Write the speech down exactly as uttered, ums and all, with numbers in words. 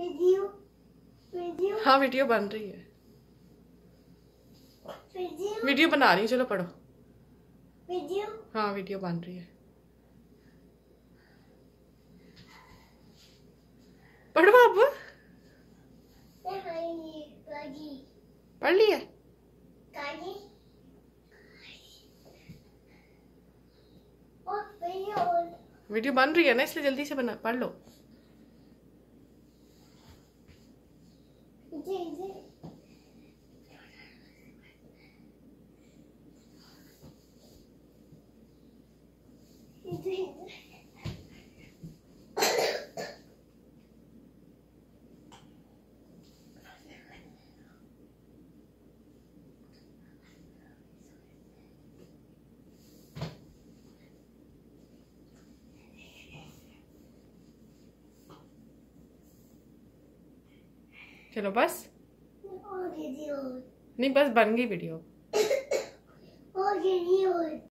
Video video हाँ video बन रही है। वीडियो वीडियो बना रही हूँ, चलो पढ़ो। वीडियो हाँ वीडियो बन रही है, पढ़ो अब। पढ़ ली है? वीडियो बन रही है ना, इसलिए जल्दी से बना पढ़ लो। चलो बस, नहीं बस बन गई वीडियो।